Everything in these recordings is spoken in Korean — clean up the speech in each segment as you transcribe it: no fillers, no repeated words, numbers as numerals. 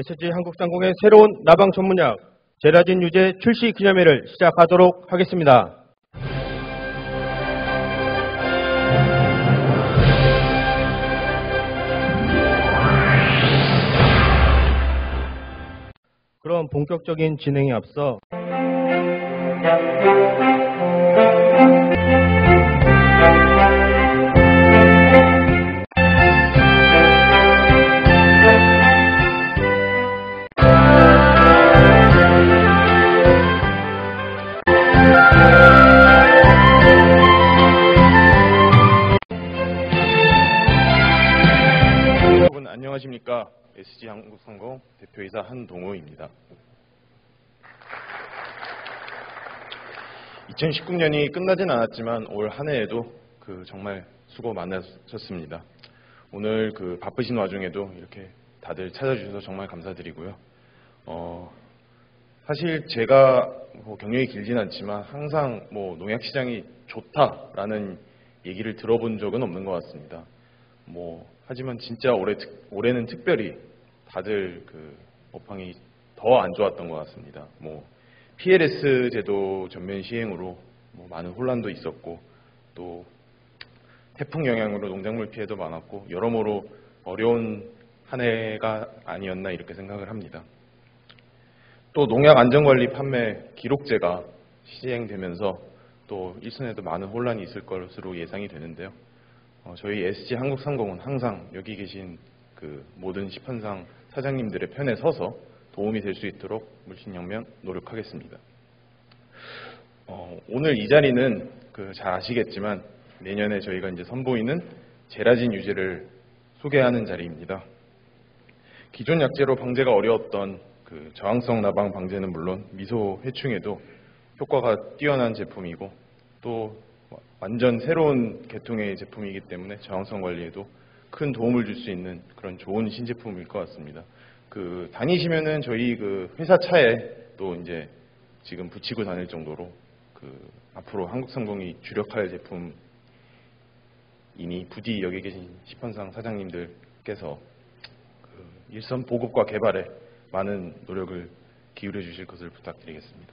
SG 한국상공의 새로운 나방 전문약 제라진 유제 출시 기념회를 시작하도록 하겠습니다. 그럼 본격적인 진행에 앞서 여러분 안녕하십니까? SG 한국상공 대표이사 한동우입니다. 2019년이 끝나진 않았지만 올 한 해에도 정말 수고 많으셨습니다. 오늘 바쁘신 와중에도 이렇게 다들 찾아주셔서 정말 감사드리고요. 사실 제가 경력이 길진 않지만 항상 농약시장이 좋다라는 얘기를 들어본 적은 없는 것 같습니다. 하지만 진짜 올해는 특별히 다들 업황이 더 안 좋았던 것 같습니다. PLS 제도 전면 시행으로 많은 혼란도 있었고, 또 태풍 영향으로 농작물 피해도 많았고, 여러모로 어려운 한 해가 아니었나 이렇게 생각을 합니다. 또 농약 안전관리 판매 기록제가 시행되면서 또 일선에도 많은 혼란이 있을 것으로 예상이 되는데요. 저희 SG 한국상공은 항상 여기 계신 모든 시판상 사장님들의 편에 서서 도움이 될 수 있도록 물신양면 노력하겠습니다. 오늘 이 자리는 잘 아시겠지만 내년에 저희가 이제 선보이는 제라진 유제를 소개하는 자리입니다. 기존 약제로 방제가 어려웠던 저항성 나방 방제는 물론 미소 해충에도 효과가 뛰어난 제품이고, 또 완전 새로운 계통의 제품이기 때문에 저항성 관리에도 큰 도움을 줄 수 있는 그런 좋은 신제품일 것 같습니다. 다니시면은 저희 회사 차에 또 이제 지금 붙이고 다닐 정도로 앞으로 한국상공이 주력할 제품이니 부디 여기 계신 시판상 사장님들께서 일선 보급과 개발에 많은 노력을 기울여 주실 것을 부탁드리겠습니다.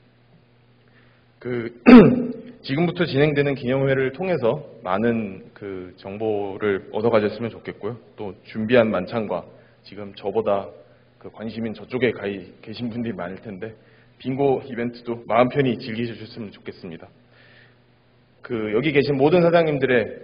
지금부터 진행되는 기념회를 통해서 많은 정보를 얻어가셨으면 좋겠고요. 또 준비한 만찬과 지금 저보다 관심인 저쪽에 가 계신 분들이 많을 텐데 빙고 이벤트도 마음 편히 즐기셨으면 좋겠습니다. 여기 계신 모든 사장님들의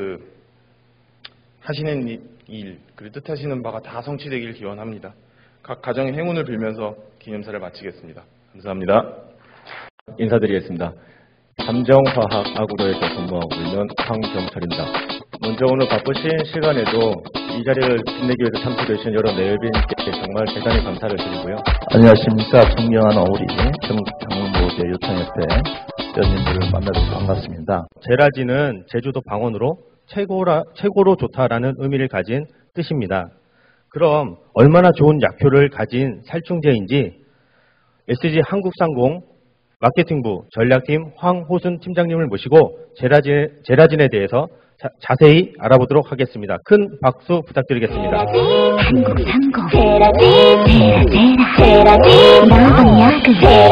하시는 일, 뜻하시는 바가 다 성취되길 기원합니다. 각 가정의 행운을 빌면서 기념사를 마치겠습니다. 감사합니다. 인사드리겠습니다. 삼정화학아그로에서 근무하고 있는 황경철입니다. 먼저 오늘 바쁘신 시간에도 이 자리를 빛내기 위해서 참석해주신 여러 내빈께 정말 대단히 감사를 드리고요. 안녕하십니까. 청명한 어우리 전국장로모제 요청협회 회원님들을 만나서 반갑습니다. 제라진은 제주도 방언으로 최고로 좋다라는 의미를 가진 뜻입니다. 그럼 얼마나 좋은 약효를 가진 살충제인지 SG 한국상공 마케팅부 전략팀 황호순 팀장님을 모시고 제라진에 대해서 자세히 알아보도록 하겠습니다. 큰 박수 부탁드리겠습니다. 한국상공 제라진 나방약을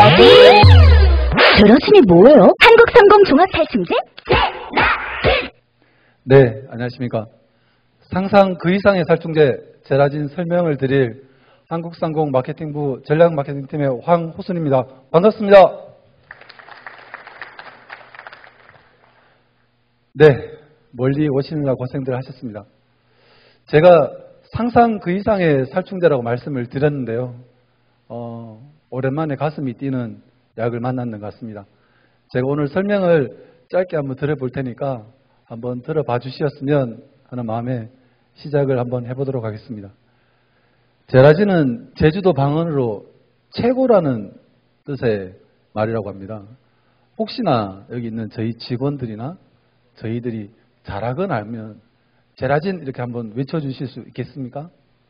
제라진이 뭐예요? 한국상공 종합살충제? 네, 안녕하십니까. 상상 그 이상의 살충제 제라진 설명을 드릴 한국상공 마케팅부 전략마케팅팀의 황호순입니다. 반갑습니다. 네, 멀리 오시느라 고생들 하셨습니다. 제가 상상 그 이상의 살충제라고 말씀을 드렸는데요. 오랜만에 가슴이 뛰는 약을 만났는 것 같습니다. 제가 오늘 설명을 짧게 한번 들어볼 테니까 한번 들어봐 주셨으면 하는 마음에 시작을 한번 해보도록 하겠습니다. 제라진은 제주도 방언으로 최고라는 뜻의 말이라고 합니다. 혹시나 여기 있는 저희 직원들이나 저희들이 잘하거나 알면 제라진 이렇게 한번 외쳐주실 수 있겠습니까?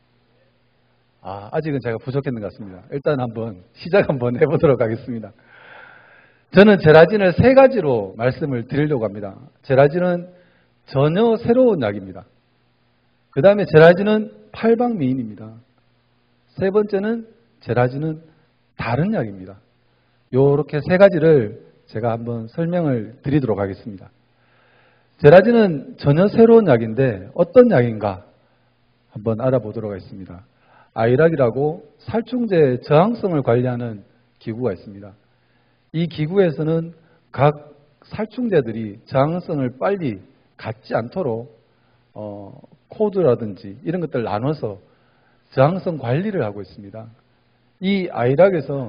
아직은 제가 부족했는 것 같습니다. 일단 한번 시작 한번 해보도록 하겠습니다. 저는 제라진을 세 가지로 말씀을 드리려고 합니다. 제라진은 전혀 새로운 약입니다. 그 다음에 제라진은 팔방미인입니다. 세 번째는 제라진은 다른 약입니다. 요렇게 세 가지를 제가 한번 설명을 드리도록 하겠습니다. 제라진은 전혀 새로운 약인데 어떤 약인가 한번 알아보도록 하겠습니다. 아이락이라고 살충제 저항성을 관리하는 기구가 있습니다. 이 기구에서는 각 살충제들이 저항성을 빨리 갖지 않도록 코드라든지 이런 것들을 나눠서 저항성 관리를 하고 있습니다. 이 아이락에서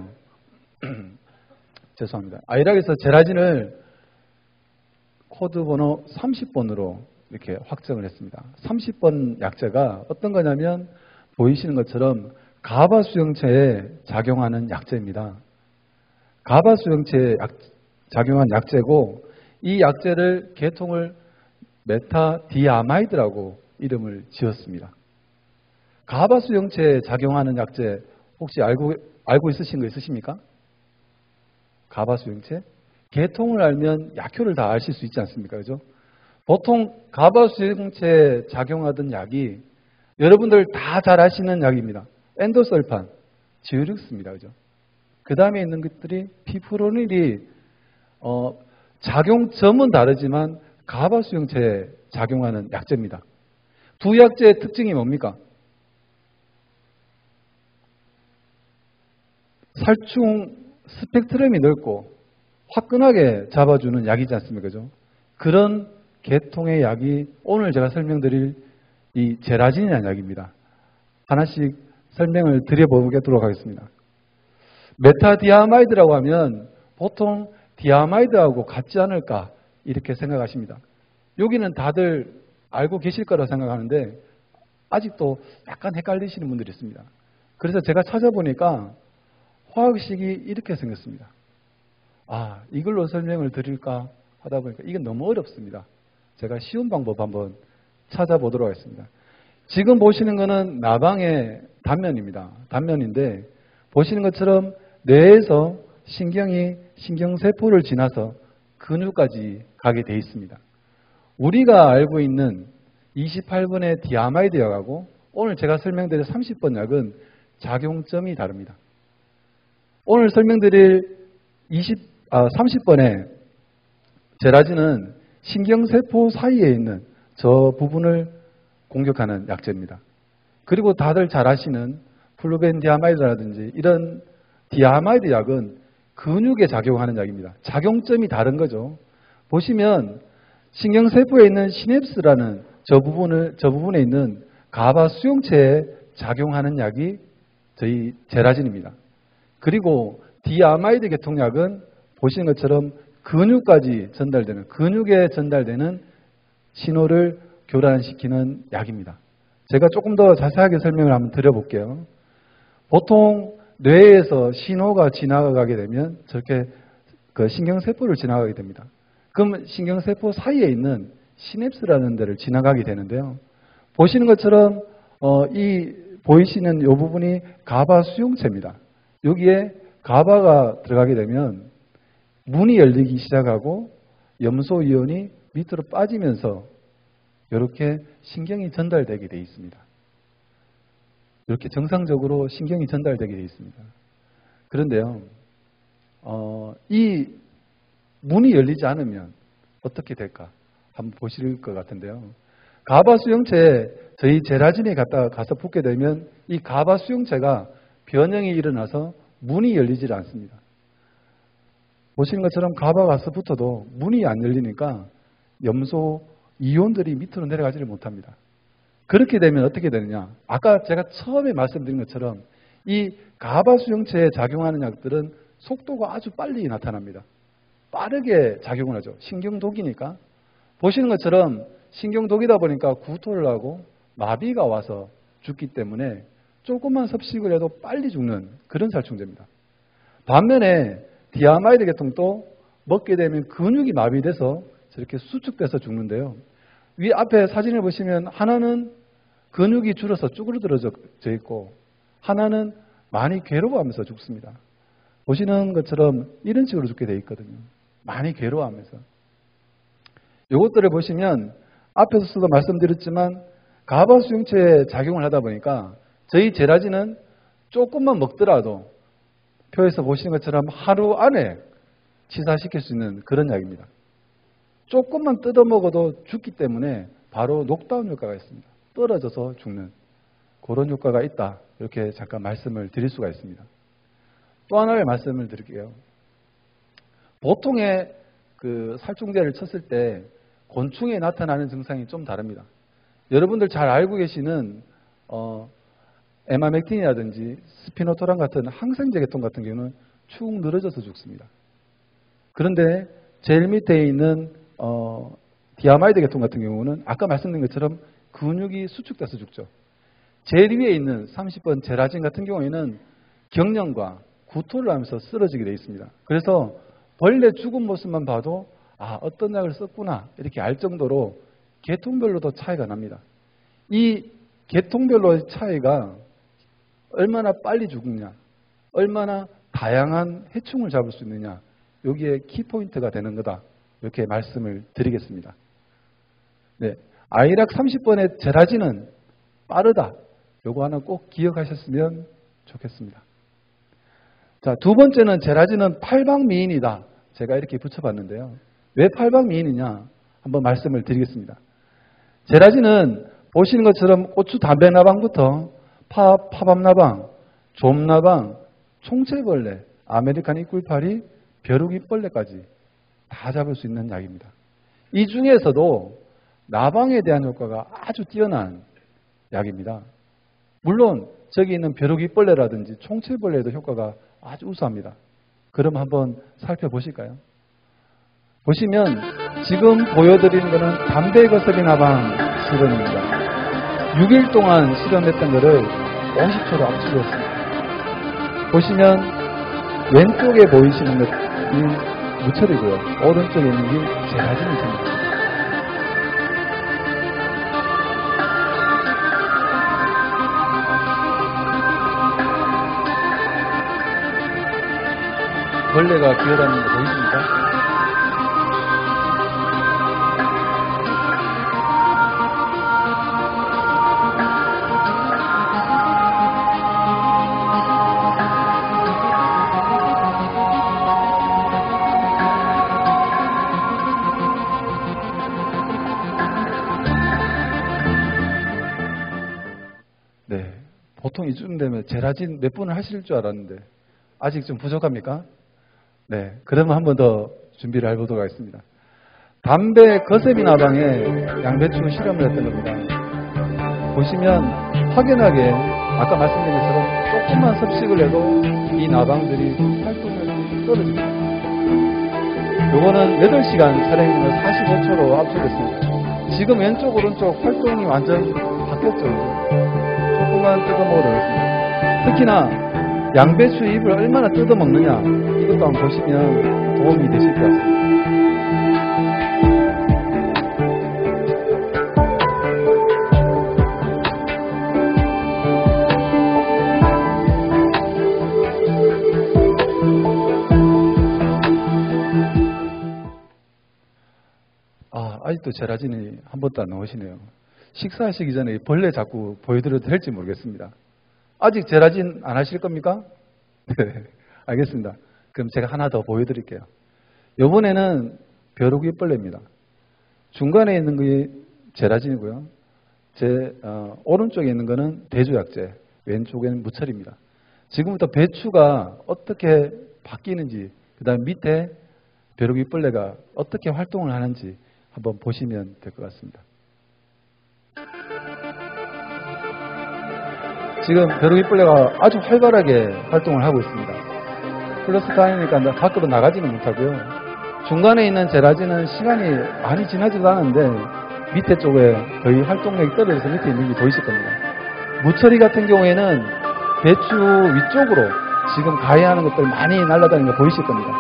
죄송합니다. 아이락에서 제라진을 코드 번호 30번으로 이렇게 확정을 했습니다. 30번 약제가 어떤 거냐면 보이시는 것처럼 가바 수용체에 작용하는 약제입니다. 가바 수용체에 작용한 약제고 이 약제를 계통을 메타디아마이드라고 이름을 지었습니다. 가바 수용체에 작용하는 약제 혹시 알고 있으신 거 있으십니까? 가바 수용체? 계통을 알면 약효를 다 아실 수 있지 않습니까? 그죠? 보통 가바 수용체에 작용하던 약이 여러분들 다 잘 아시는 약입니다. 엔도설판, 지우릭스입니다. 그죠? 그 다음에 있는 것들이 피프로닐이 작용점은 다르지만 가바 수용체에 작용하는 약제입니다. 두 약제의 특징이 뭡니까? 살충 스펙트럼이 넓고 화끈하게 잡아주는 약이지 않습니까? 그죠? 그런 계통의 약이 오늘 제가 설명드릴 이 제라진이라는 약입니다. 하나씩 설명을 드려보도록 하겠습니다. 메타디아마이드라고 하면 보통 디아마이드하고 같지 않을까 이렇게 생각하십니다. 여기는 다들 알고 계실 거라고 생각하는데 아직도 약간 헷갈리시는 분들이 있습니다. 그래서 제가 찾아보니까 화학식이 이렇게 생겼습니다. 아, 이걸로 설명을 드릴까 하다 보니까 이게 너무 어렵습니다. 제가 쉬운 방법 한번 찾아보도록 하겠습니다. 지금 보시는 거는 나방의 단면입니다. 단면인데 보시는 것처럼 뇌에서 신경이 신경세포를 지나서 근육까지 가게 돼 있습니다. 우리가 알고 있는 28번의 디아마이드 약하고 오늘 제가 설명드릴 30번 약은 작용점이 다릅니다. 오늘 설명드릴 30번의 제라진은 신경세포 사이에 있는 저 부분을 공격하는 약제입니다. 그리고 다들 잘 아시는 플루벤디아마이드라든지 이런 디아마이드 약은 근육에 작용하는 약입니다. 작용점이 다른 거죠. 보시면 신경세포에 있는 시냅스라는 저 부분에 있는 가바 수용체에 작용하는 약이 저희 제라진입니다. 그리고 디아마이드 계통약은 보시는 것처럼 근육에 전달되는 신호를 교란시키는 약입니다. 제가 조금 더 자세하게 설명을 한번 드려볼게요. 보통 뇌에서 신호가 지나가게 되면 저렇게 그 신경세포를 지나가게 됩니다. 그럼 신경세포 사이에 있는 시냅스라는 데를 지나가게 되는데요. 보시는 것처럼 보이시는 이 부분이 가바 수용체입니다. 여기에 가바가 들어가게 되면 문이 열리기 시작하고 염소 이온이 밑으로 빠지면서 이렇게 신경이 전달되게 되어 있습니다. 이렇게 정상적으로 신경이 전달되게 되어 있습니다. 그런데요, 이 문이 열리지 않으면 어떻게 될까? 한번 보실 것 같은데요. 가바 수용체에 저희 제라진이 가서 붙게 되면 이 가바 수용체가 변형이 일어나서 문이 열리질 않습니다. 보시는 것처럼 가바 가서 붙어도 문이 안 열리니까 염소 이온들이 밑으로 내려가지를 못합니다. 그렇게 되면 어떻게 되느냐? 아까 제가 처음에 말씀드린 것처럼 이 가바 수용체에 작용하는 약들은 속도가 아주 빨리 나타납니다. 빠르게 작용을 하죠. 신경독이니까. 보시는 것처럼 신경독이다 보니까 구토를 하고 마비가 와서 죽기 때문에 조금만 섭식을 해도 빨리 죽는 그런 살충제입니다. 반면에 디아마이드 계통도 먹게 되면 근육이 마비돼서 저렇게 수축돼서 죽는데요. 위 앞에 사진을 보시면 하나는 근육이 줄어서 쭈그러들어져 있고 하나는 많이 괴로워하면서 죽습니다. 보시는 것처럼 이런 식으로 죽게 되어 있거든요. 많이 괴로워하면서. 이것들을 보시면 앞에서도 말씀드렸지만 가바 수용체에 작용을 하다 보니까 저희 제라진은 조금만 먹더라도 표에서 보시는 것처럼 하루 안에 치사시킬 수 있는 그런 약입니다. 조금만 뜯어 먹어도 죽기 때문에 바로 녹다운 효과가 있습니다. 떨어져서 죽는 그런 효과가 있다. 이렇게 잠깐 말씀을 드릴 수가 있습니다. 또 하나의 말씀을 드릴게요. 보통의 그 살충제를 쳤을 때 곤충에 나타나는 증상이 좀 다릅니다. 여러분들 잘 알고 계시는 에마맥틴이라든지 스피노토란 같은 항생제 계통 같은 경우는 축 늘어져서 죽습니다. 그런데 제일 밑에 있는 디아마이드 계통 같은 경우는 아까 말씀드린 것처럼 근육이 수축돼서 죽죠. 제일 위에 있는 30번 제라진 같은 경우에는 경련과 구토를 하면서 쓰러지게 되어 있습니다. 그래서 벌레 죽은 모습만 봐도 어떤 약을 썼구나 이렇게 알 정도로 계통별로도 차이가 납니다. 이 계통별로의 차이가 얼마나 빨리 죽느냐, 얼마나 다양한 해충을 잡을 수 있느냐, 여기에 키포인트가 되는 거다. 이렇게 말씀을 드리겠습니다. 네, 아이락 30번의 제라진은 빠르다. 요거 하나 꼭 기억하셨으면 좋겠습니다. 자, 두 번째는 제라진은 팔방미인이다. 제가 이렇게 붙여봤는데요. 왜 팔방미인이냐? 한번 말씀을 드리겠습니다. 제라진은 보시는 것처럼 고추 담배나방부터 파밤나방, 좀나방, 총체벌레, 아메리칸 이꿀파리, 벼룩이벌레까지 다 잡을 수 있는 약입니다. 이 중에서도 나방에 대한 효과가 아주 뛰어난 약입니다. 물론 저기 있는 벼룩이벌레라든지 총체벌레에도 효과가 아주 우수합니다. 그럼 한번 살펴보실까요? 보시면 지금 보여드리는 것은 담배거슬이 나방 실험입니다. 6일 동안 실험했던 것을 50초로 압축했습니다. 보시면 왼쪽에 보이시는 것이 무철이고요. 오른쪽에 있는 게 제라진이 됩니다. 벌레가 기어다니는 거 보이십니까? 네, 보통 이쯤 되면 제라진 몇 분을 하실 줄 알았는데 아직 좀 부족합니까? 네, 그러면 한 번 더 준비를 해보도록 하겠습니다. 담배 거세미 나방에 양배추 실험을 했던 겁니다. 보시면 확연하게 아까 말씀드린 것처럼 조금만 섭식을 해도 이 나방들이 활동력이 떨어집니다. 요거는 8시간 촬영을 45초로 압축했습니다. 지금 왼쪽 오른쪽 활동이 완전 바뀌었죠. 조금만 뜯어먹어도 되겠습니다. 특히나 양배추 잎을 얼마나 뜯어먹느냐 이것도 한번 보시면 도움이 되실 것 같습니다. 아직도 제라진이 한 번도 안 나오시네요. 식사하시기 전에 벌레 자꾸 보여드려도 될지 모르겠습니다. 아직 제라진 안 하실 겁니까? 네, 알겠습니다. 그럼 제가 하나 더 보여드릴게요. 이번에는 벼룩이벌레입니다. 중간에 있는 게 제라진이고요. 제 오른쪽에 있는 거는 대조약제, 왼쪽에는 무철입니다. 지금부터 배추가 어떻게 바뀌는지, 그 다음 밑에 벼룩이벌레가 어떻게 활동을 하는지 한번 보시면 될 것 같습니다. 지금 벼룩이벌레가 아주 활발하게 활동을 하고 있습니다. 플러스 다니니까 밖으로 나가지는 못하고요. 중간에 있는 제라진은 시간이 많이 지나지도 않은데 밑에 쪽에 거의 활동력이 떨어져서 밑에 있는 게 보이실 겁니다. 무철이 같은 경우에는 배추 위쪽으로 지금 가해하는 것들 많이 날아다니는 거 보이실 겁니다.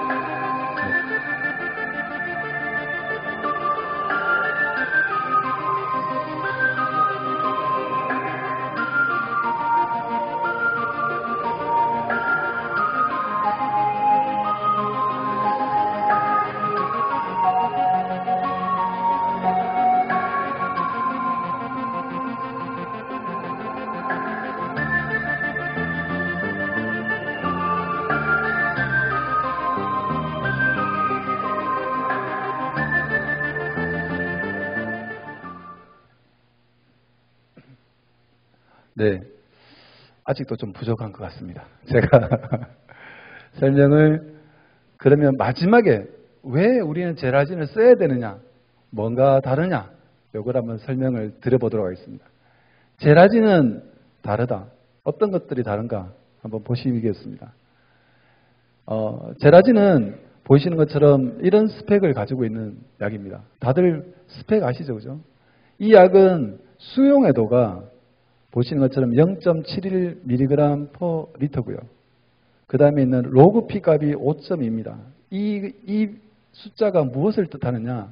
네, 아직도 좀 부족한 것 같습니다. 제가 설명을 그러면 마지막에 왜 우리는 제라진을 써야 되느냐, 뭔가 다르냐, 이걸 한번 설명을 드려보도록 하겠습니다. 제라진은 다르다. 어떤 것들이 다른가 한번 보시겠습니다. 제라진은 보이시는 것처럼 이런 스펙을 가지고 있는 약입니다. 다들 스펙 아시죠? 그죠? 이 약은 수용해도가 보시는 것처럼 0.71mg per 리터고요. 그 다음에 있는 로그 P 값이 5.2입니다. 이 숫자가 무엇을 뜻하느냐?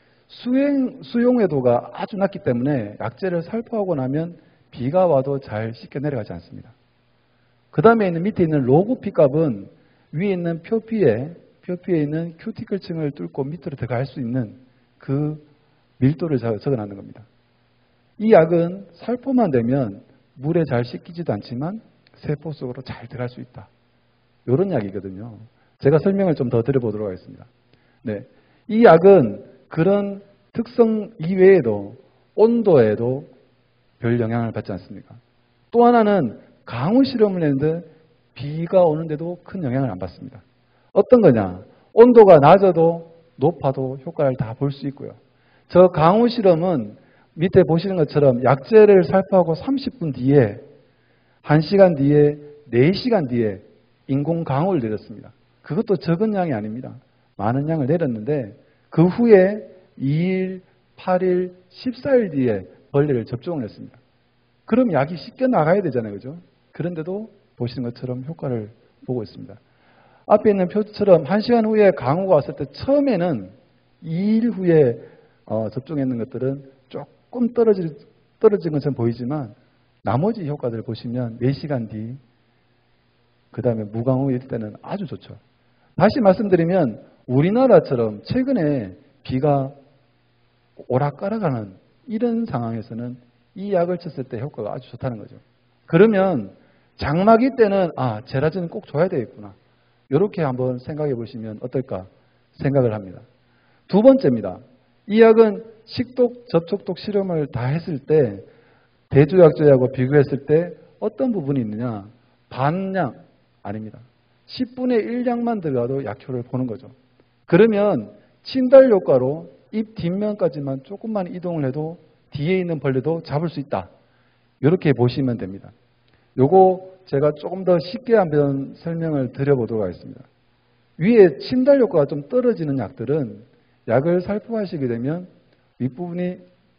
수용해도가 아주 낮기 때문에 약제를 살포하고 나면 비가 와도 잘 씻겨 내려가지 않습니다. 그 다음에 있는 밑에 있는 로그 P 값은 위에 있는 표피에 있는 큐티클층을 뚫고 밑으로 들어갈 수 있는 그 밀도를 적어놨는 겁니다. 이 약은 살포만 되면 물에 잘 씻기지도 않지만 세포 속으로 잘 들어갈 수 있다. 이런 약이거든요. 제가 설명을 좀 더 드려보도록 하겠습니다. 네, 이 약은 그런 특성 이외에도 온도에도 별 영향을 받지 않습니까? 또 하나는 강우 실험을 했는데 비가 오는데도 큰 영향을 안 받습니다. 어떤 거냐? 온도가 낮아도 높아도 효과를 다 볼 수 있고요. 저 강우 실험은 밑에 보시는 것처럼 약제를 살포하고 30분 뒤에, 1시간 뒤에, 4시간 뒤에 인공 강우를 내렸습니다. 그것도 적은 양이 아닙니다. 많은 양을 내렸는데 그 후에 2일, 8일, 14일 뒤에 벌레를 접종을 했습니다. 그럼 약이 씻겨 나가야 되잖아요. 그죠? 그런데도 보시는 것처럼 효과를 보고 있습니다. 앞에 있는 표처럼 1시간 후에 강우가 왔을 때 처음에는 2일 후에 접종했는 것들은 조금 떨어진 것처럼 보이지만 나머지 효과들을 보시면 4시간 뒤, 그 다음에 무강우일 때는 아주 좋죠. 다시 말씀드리면 우리나라처럼 최근에 비가 오락가락하는 이런 상황에서는 이 약을 쳤을 때 효과가 아주 좋다는 거죠. 그러면 장마기 때는 제라진은 꼭 줘야 되겠구나. 이렇게 한번 생각해 보시면 어떨까 생각을 합니다. 두 번째입니다. 이 약은 식독, 접촉독 실험을 다 했을 때 대조약제하고 비교했을 때 어떤 부분이 있느냐? 반량 아닙니다. 10분의 1량만 들어가도 약효를 보는 거죠. 그러면 침달 효과로 입 뒷면까지만 조금만 이동을 해도 뒤에 있는 벌레도 잡을 수 있다. 이렇게 보시면 됩니다. 요거 제가 조금 더 쉽게 한번 설명을 드려보도록 하겠습니다. 위에 침달 효과가 좀 떨어지는 약들은 약을 살포하시게 되면 윗부분이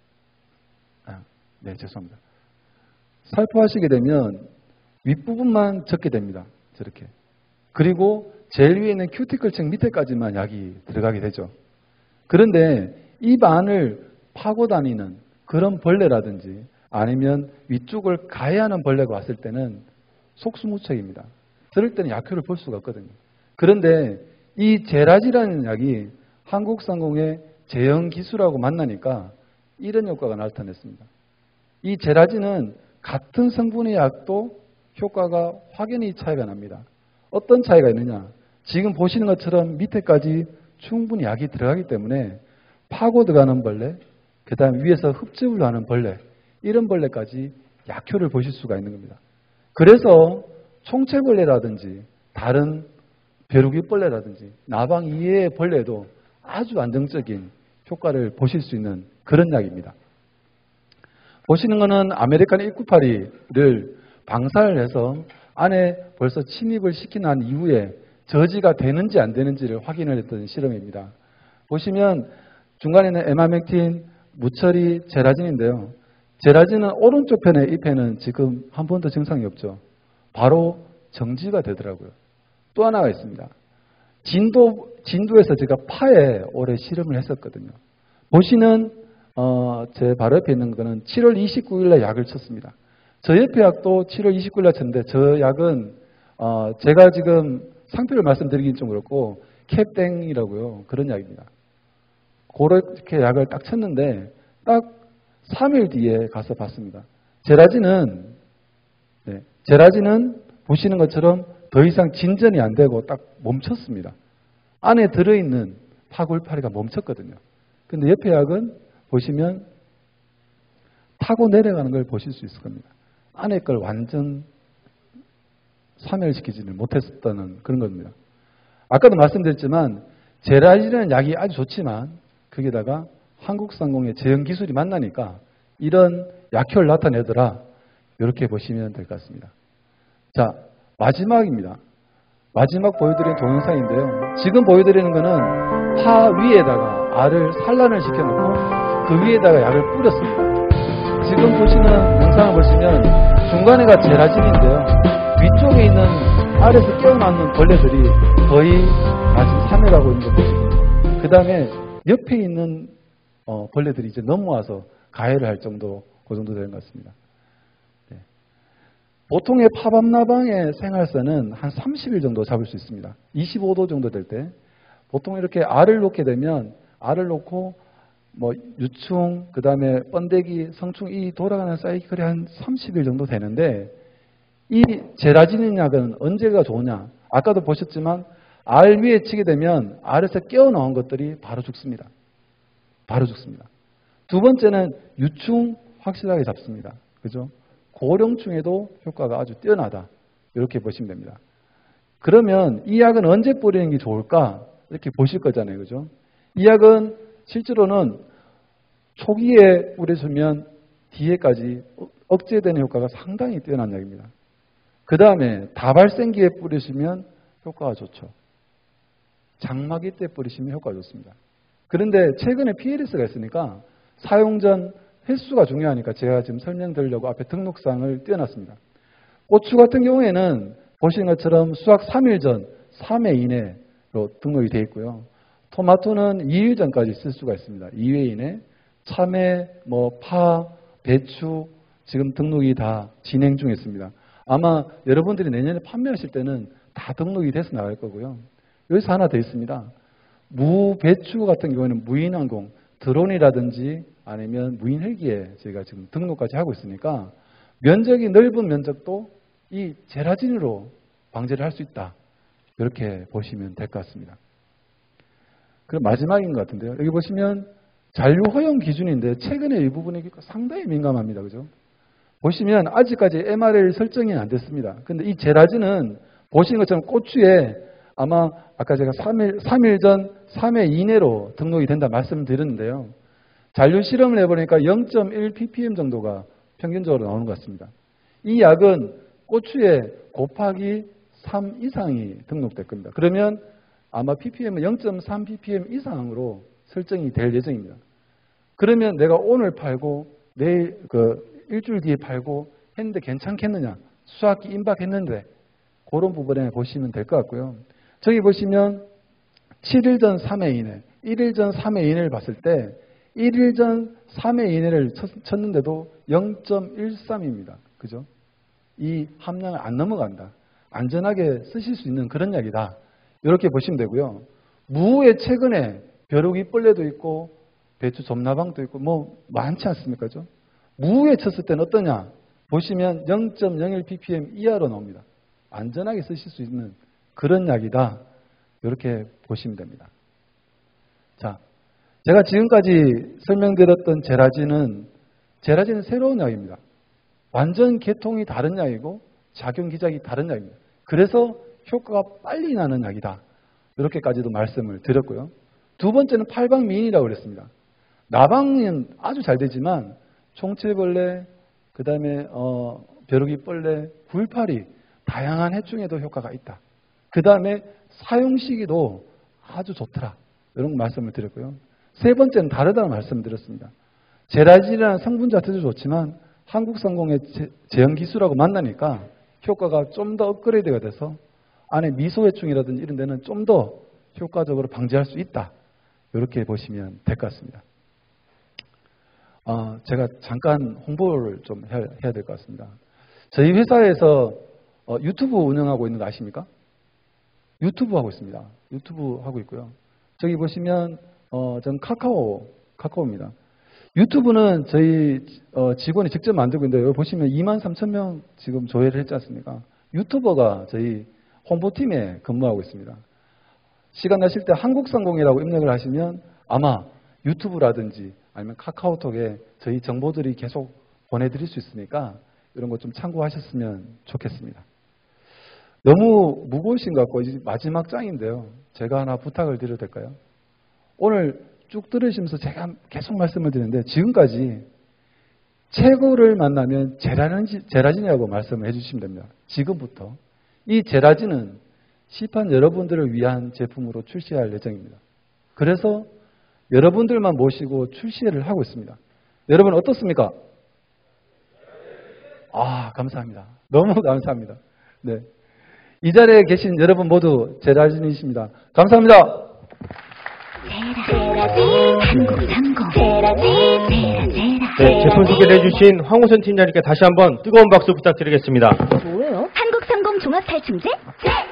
죄송합니다. 살포하시게 되면 윗부분만 적게 됩니다. 저렇게. 그리고 제일 위에 있는 큐티클층 밑에까지만 약이 들어가게 되죠. 그런데 입 안을 파고 다니는 그런 벌레라든지 아니면 위쪽을 가해하는 벌레가 왔을 때는 속수무책입니다. 그럴 때는 약효를 볼 수가 없거든요. 그런데 이 제라지라는 약이 한국상공의 제형기술하고 만나니까 이런 효과가 나타났습니다. 이 제라진은 같은 성분의 약도 효과가 확연히 차이가 납니다. 어떤 차이가 있느냐? 지금 보시는 것처럼 밑에까지 충분히 약이 들어가기 때문에 파고 들어가는 벌레, 그 다음 위에서 흡집을 하는 벌레, 이런 벌레까지 약효를 보실 수가 있는 겁니다. 그래서 총체벌레라든지 다른 벼룩이벌레라든지 나방 이외의 벌레도 아주 안정적인 효과를 보실 수 있는 그런 약입니다. 보시는 거는 아메리칸 1982를 방사를 해서 안에 벌써 침입을 시킨 한 이후에 저지가 되는지 안 되는지를 확인을 했던 실험입니다. 보시면 중간에는 에마맥틴, 무처리, 제라진인데요. 제라진은 오른쪽 편에 잎에는 지금 한 번도 증상이 없죠. 바로 정지가 되더라고요. 또 하나가 있습니다. 진도에서 제가 파에 올해 실험을 했었거든요. 보시는 제 바로 옆에 있는 거는 7월 29일에 약을 쳤습니다. 저 옆에 약도 7월 29일에 쳤는데 저 약은 제가 지금 상표를 말씀드리긴 좀 그렇고 캡땡이라고요. 그런 약입니다. 그렇게 약을 딱 쳤는데 딱 3일 뒤에 가서 봤습니다. 제라진은 보시는 것처럼 더 이상 진전이 안 되고 딱 멈췄습니다. 안에 들어있는 파골파리가 멈췄거든요. 근데 옆에 약은 보시면 타고 내려가는 걸 보실 수 있을 겁니다. 안에 걸 완전 사멸시키지는 못했었다는 그런 겁니다. 아까도 말씀드렸지만 제라진이라는 약이 아주 좋지만 거기다가 한국상공의 제형 기술이 만나니까 이런 약효를 나타내더라. 이렇게 보시면 될 것 같습니다. 자, 마지막입니다. 마지막 보여드리는 동영상인데요. 지금 보여드리는 거는 파 위에다가 알을 산란을 시켜놓고 그 위에다가 약을 뿌렸습니다. 지금 보시는 영상을 보시면 중간에가 제라진인데요. 위쪽에 있는 알에서 깨어나는 벌레들이 거의 다 지금 사멸하고 있는 걸 보시고요. 그 다음에 옆에 있는 벌레들이 이제 넘어와서 가해를 할 정도, 그 정도 되는 것 같습니다. 네. 보통의 파밤나방의 생활선은 한 30일 정도 잡을 수 있습니다. 25도 정도 될 때. 보통 이렇게 알을 놓게 되면 알을 놓고 뭐 유충, 그 다음에 번데기, 성충 이 돌아가는 사이클이 한 30일 정도 되는데 이 제라지닌 약은 언제가 좋으냐? 아까도 보셨지만 알 위에 치게 되면 알에서 깨어나온 것들이 바로 죽습니다. 바로 죽습니다. 두 번째는 유충 확실하게 잡습니다. 그죠? 고령충에도 효과가 아주 뛰어나다. 이렇게 보시면 됩니다. 그러면 이 약은 언제 뿌리는 게 좋을까? 이렇게 보실 거잖아요. 그죠? 이 약은 실제로는 초기에 뿌려주면 뒤에까지 억제되는 효과가 상당히 뛰어난 약입니다. 그 다음에 다발생기에 뿌리시면 효과가 좋죠. 장마기 때 뿌리시면 효과가 좋습니다. 그런데 최근에 PLS가 있으니까 사용 전 횟수가 중요하니까 제가 지금 설명드리려고 앞에 등록사항을 띄워놨습니다. 고추 같은 경우에는 보시는 것처럼 수확 3일 전, 3회 이내로 등록이 되어 있고요. 토마토는 2일 전까지 쓸 수가 있습니다. 2회 이내. 참외, 파, 배추 지금 등록이 다 진행 중에 있습니다. 아마 여러분들이 내년에 판매하실 때는 다 등록이 돼서 나갈 거고요. 여기서 하나 더 있습니다. 무, 배추 같은 경우에는 무인항공, 드론이라든지 아니면 무인 헬기에 저희가 지금 등록까지 하고 있으니까 면적이 넓은 면적도 이 제라진으로 방제를 할 수 있다. 이렇게 보시면 될 것 같습니다. 그럼 마지막인 것 같은데요. 여기 보시면 잔류 허용 기준인데 최근에 이 부분이 상당히 민감합니다. 그죠? 보시면 아직까지 MRL 설정이 안 됐습니다. 근데 이 제라진은 보시는 것처럼 고추에 아마 아까 제가 3일 전 3회 이내로 등록이 된다 말씀드렸는데요. 잔류 실험을 해보니까 0.1 ppm 정도가 평균적으로 나오는 것 같습니다. 이 약은 고추에 곱하기 3 이상이 등록될 겁니다. 그러면 아마 ppm은 0.3 ppm 이상으로 설정이 될 예정입니다. 그러면 내가 오늘 팔고 내일 일주일 뒤에 팔고 했는데 괜찮겠느냐? 수확기 임박했는데 그런 부분에 보시면 될 것 같고요. 저기 보시면 7일 전 3회 이내, 1일 전 3회 이내를 봤을 때 1일 전 3회 이내를 쳤는데도 0.13입니다. 그죠? 이 함량을 안 넘어간다. 안전하게 쓰실 수 있는 그런 약이다. 이렇게 보시면 되고요. 무에 최근에 벼룩이 벌레도 있고 배추 점나방도 있고 뭐 많지 않습니까? 그죠? 무에 쳤을 때는 어떠냐? 보시면 0.01 ppm 이하로 나옵니다. 안전하게 쓰실 수 있는 그런 약이다. 이렇게 보시면 됩니다. 자, 제가 지금까지 설명드렸던 제라진은 새로운 약입니다. 완전 계통이 다른 약이고 작용 기작이 다른 약입니다. 그래서 효과가 빨리 나는 약이다. 이렇게까지도 말씀을 드렸고요. 두 번째는 팔방미인이라고 그랬습니다. 나방은 아주 잘 되지만 총체벌레, 그 다음에 벼룩이벌레, 굴파리 다양한 해충에도 효과가 있다. 그 다음에 사용 시기도 아주 좋더라. 이런 말씀을 드렸고요. 세 번째는 다르다는 말씀을 드렸습니다. 제라진이라는 성분 자체도 좋지만 한국상공의 제형 기술하고 만나니까 효과가 좀 더 업그레이드가 돼서 안에 미소해충이라든지 이런 데는 좀 더 효과적으로 방지할 수 있다. 이렇게 보시면 될 것 같습니다. 제가 잠깐 홍보를 좀 해야 될 것 같습니다. 저희 회사에서 유튜브 운영하고 있는 거 아십니까? 유튜브 하고 있습니다. 유튜브 하고 있고요. 저기 보시면 전 카카오입니다. 유튜브는 저희 직원이 직접 만들고 있는데 여기 보시면 23,000명 지금 조회를 했지 않습니까? 유튜버가 저희 홍보팀에 근무하고 있습니다. 시간 나실 때 한국상공이라고 입력을 하시면 아마 유튜브라든지 아니면 카카오톡에 저희 정보들이 계속 보내드릴 수 있으니까 이런 거 좀 참고하셨으면 좋겠습니다. 너무 무거우신 것 같고 이제 마지막 장인데요. 제가 하나 부탁을 드려도 될까요? 오늘 쭉 들으시면서 제가 계속 말씀을 드리는데 지금까지 최고를 만나면 제라진이라고 말씀을 해주시면 됩니다. 지금부터 이 제라진은 시판 여러분들을 위한 제품으로 출시할 예정입니다. 그래서 여러분들만 모시고 출시를 하고 있습니다. 여러분 어떻습니까? 감사합니다. 너무 감사합니다. 네. 이 자리에 계신 여러분 모두 제라진이십니다. 감사합니다. 네, 제품 소개를 해주신 황우선 팀장님께 다시 한번 뜨거운 박수 부탁드리겠습니다. 뭐예요? 한국상공 종합살충제?